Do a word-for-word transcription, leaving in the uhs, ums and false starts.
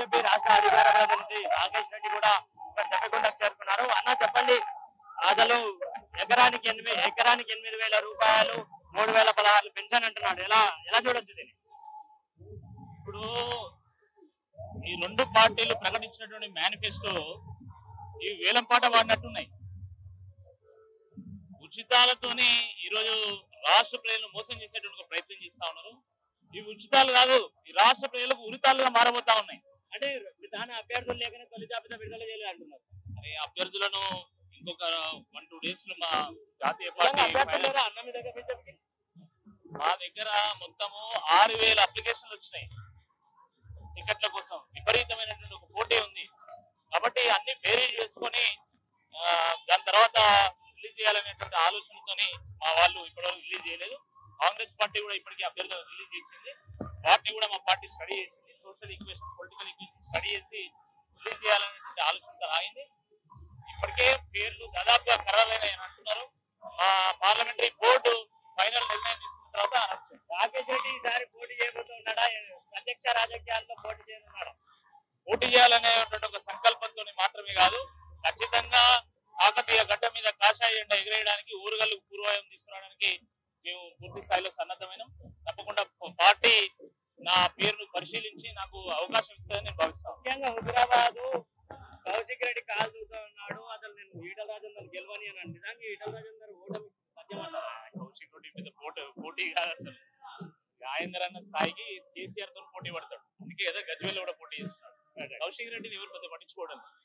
BJP రాష్ట్ర అధికార ప్రతినిధి నాగేష్ రెడ్డి కూడా ఇక్కడ చెప్పకుండా చేరుకున్నారు. అన్న చెప్పండి, అసలు ఎకరానికి ఎనిమిది ఎకరానికి ఎనిమిది వేల రూపాయలు మూడు వేల పదహారు పెన్షన్ అంటున్నాడు. ఎలా ఎలా చూడొచ్చు దీన్ని? ఇప్పుడు ఈ రెండు పార్టీలు ప్రకటించినటువంటి మేనిఫెస్టో ఈ వేలం పాట వాడినట్టున్నాయి. ఉచితాలతోనే ఈరోజు రాష్ట్ర ప్రజలను మోసం చేసేటువంటి ప్రయత్నం చేస్తా ఉన్నారు. ఇవి ఉచితాలు కాదు, ఈ రాష్ట్ర ప్రజలకు ఉరితాలుగా మారబోతా ఉన్నాయి. అంటే విధాన అభ్యర్థులు లేకనే తొలి జాబితా విడుదల చేయాలి అంటున్నారు. మరి అభ్యర్థులను ఇంకొక వన్ టూ డేస్ లో మా జాతీయ పార్టీ అన్న మీ దగ్గర బీజేపీకి మా దగ్గర మొత్తము ఆరు వేల అప్లికేషన్లు వచ్చినాయి టికెట్ల కోసం. విపరీతమైనటువంటి ఒక పోటీ ఉంది కాబట్టి అన్ని బేరీజ్ చేసుకొని దాని తర్వాత రిలీజ్ చేయాలనేటువంటి ఆలోచనతోని మా వాళ్ళు ఇప్పటివరకు రిలీజ్ చేయలేదు. కాంగ్రెస్ పార్టీ కూడా ఇప్పటికీ అభ్యర్థులను రిలీజ్ చేసింది. పార్టీ కూడా మా పార్టీ స్టడీ చేసింది. Social equation, political equation study చేసి రిలీజ్ చేయాలనేటువంటి ఆలోచనతో రాయింది. ఇప్పటికే పేర్లు దాదాపుగా ఖరారైన అంటున్నారు. మా పార్లమెంటరీ బోర్డు ఫైనల్ నిర్ణయం తీసుకున్న తర్వాత అనౌన్స్. రాకేష్ రెడ్డి ఈసారి పోటీ చేయబోతున్నాడా? ప్రత్యక్ష రాజకీయాల్లో పోటీ చేయనున్నాడా? పోటీ చేయాలనేటువంటి ఒక సంకల్పంతో మాత్రమే కాదు, ఖచ్చితంగా కాకతీయ గడ్డ మీద కాషాయ ఎండ ఎగిరేయడానికి, ఊరుగల్లు పూర్వాయం తీసుకురావడానికి మేము పూర్తి స్థాయిలో సన్నద్ధమైన. తప్పకుండా పార్టీ నా పేరును పరిశీలించి నాకు అవకాశం ఇస్తుందని నేను భావిస్తాను. ముఖ్యంగా హుజురాబాద్ కౌశిక్ రెడ్డి కాల్ చూస్తూ ఉన్నాడు. అసలు నేను ఈటల రాజేందర్ గెలవని అని నిజంగా ఈటల రాజేందర్ ఓటమి మధ్యమంటారా? కౌశిక్ రెడ్డి మీద పోటీ పోటీ కాదు అసలు. రాజేందర్ అన్న స్థాయికి కేసీఆర్ తో పోటీ పడతాడు. అందుకే ఏదో గజ్వేల్ కూడా పోటీ చేస్తున్నాడు. కౌశిక్ రెడ్డిని ఎవరు పెద్ద పట్టించుకోవడం.